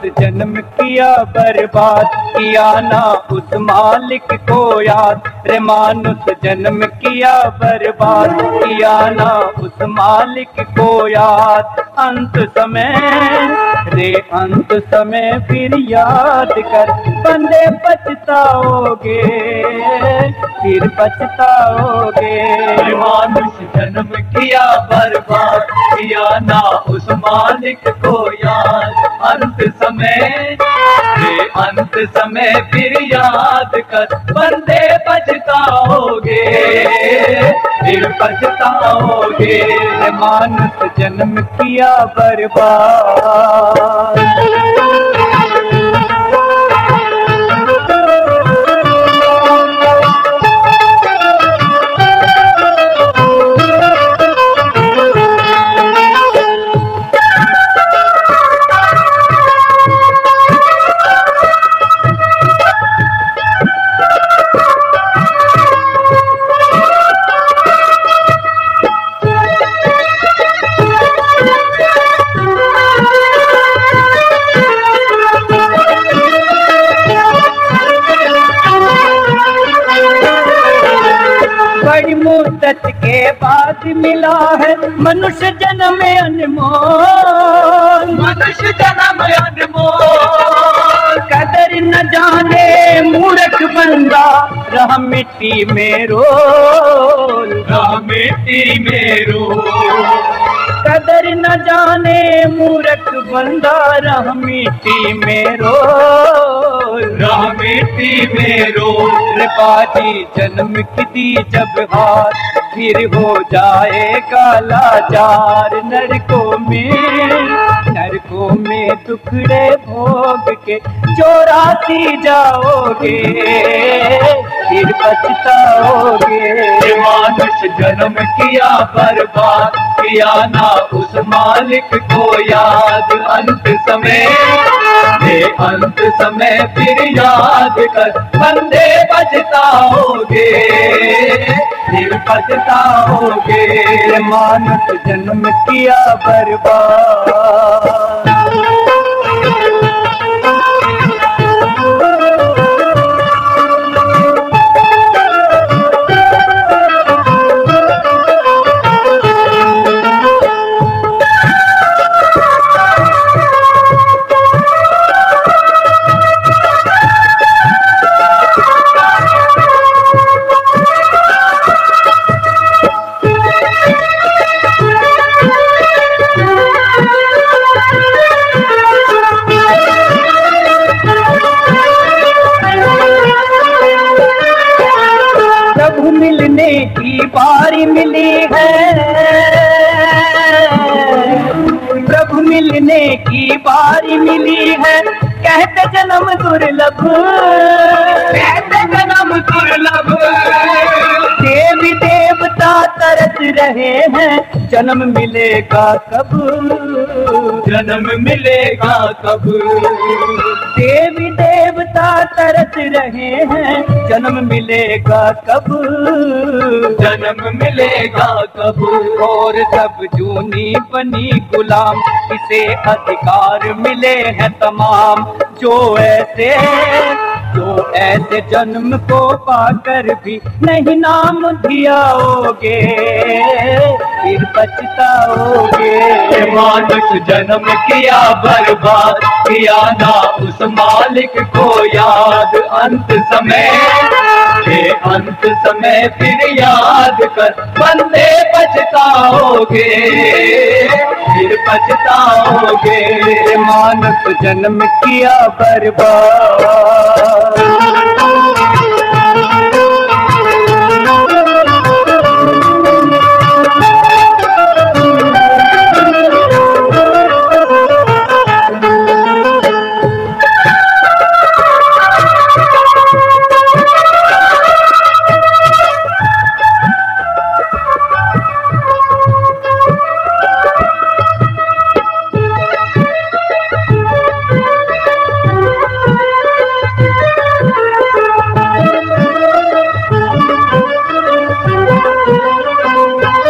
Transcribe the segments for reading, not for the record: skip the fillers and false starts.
जन्म किया बर्बाद, किया ना उस मालिक को याद। रे मानुष जन्म किया बर्बाद, किया ना उस मालिक को याद। अंत समय रे अंत समय फिर याद कर, बंदे पछताओगे, फिर पछताओगे। मानुष जन्म किया बर्बाद, किया ना उस मालिक को याद। अंत समय अंत समय फिर याद कर, बंदे पछताओगे, फिर पछताओगे। मानुष जन्म किया बर्बाद। बड़ी मुद्दत के बाद मिला है मनुष्य जन्म अनमोल, मनुष्य जन्म अनमोल। कदर न जाने मूर्ख बंदा, रह मिट्टी में रोल, रह मिट्टी में रोल। कदर न जाने मूर्ख बंदा, रह मिट्टी में रोल, रह मिट्टी में रोल। रे बाजी जन्म की दी जब हार, फिर हो जाएगा लाचार। नरकों में टुकड़े भोग के चौरासी जाओगे, फिर पछताओगे। मानुष जन्म किया बर्बाद, किया ना उस मालिक को याद। अंत समय अंत समय फिर याद कर, बंदे पछताओगे, फिर पछताओगे। मानुष जन्म किया बर्बाद। मिलने की बारी मिली है, प्रभु मिलने की बारी मिली है। कहते जन्म दुर्लभ, कहते जन्म दुर्लभ। देवी देवता तरस रहे हैं, जन्म मिलेगा कब, जन्म मिलेगा कब। देवी देवता तरस रहे हैं, जन्म मिलेगा कब, जन्म मिलेगा कब। और जब जूनी बनी गुलाम, इसे अधिकार मिले हैं तमाम। जो ऐसे जन्म को पाकर भी नहीं नाम धियाओगे, फिर पछताओगे। मानुष जन्म किया बर्बाद, किया ना उस मालिक को याद। अंत समय फिर याद कर, बंदे पछताओगे, फिर पछताओगे। मानुष जन्म किया बर्बाद।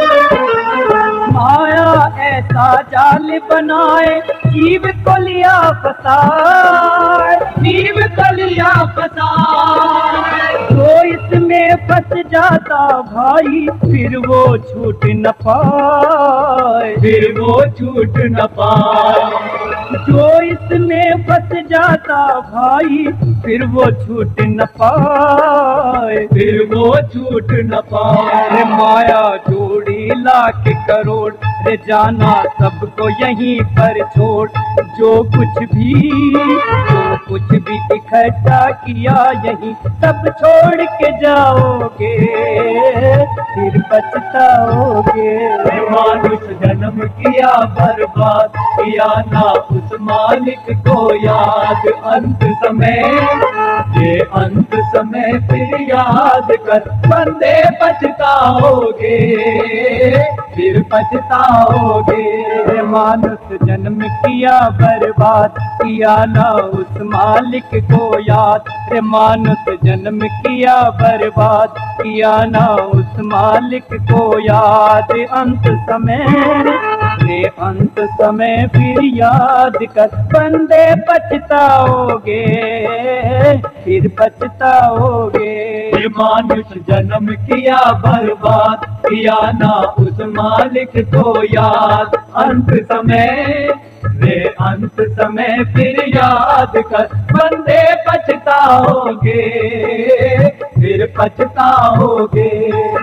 जाल बनाए जीव को लिया फसाए, नीम कलिया फसाए। जो इसमें फंस जाता भाई फिर वो छूट न पाए, फिर वो छूट न पाए। जो इसमें फंस जाता भाई फिर वो छूट न पाए, फिर वो छूट न पाए। रे माया जोड़ी लाख करोड़, रे जाना सबको यहीं पर छोड़। जो कुछ भी इकट्ठा किया यहीं सब छोड़ के जाओगे, फिर पछताओगे। मानुष जन्म किया बर्बाद, किया ना उस मालिक को याद। अंत समय, ये अंत समय फिर याद कर, बंदे पछताओगे, फिर पछताओगे। मानुष जन्म किया बर्बाद, किया ना उस मालिक को याद। रे मानुष जन्म किया बर्बाद, किया ना उस मालिक को याद। अंत समय फिर याद कर, बंदे पछताओगे, फिर पछताओगे। मानुष जन्म किया बर्बाद, किया ना उस मालिक को याद। अंत समय, वे अंत समय फिर याद कर, बंदे पछताओगे, फिर पछताओगे।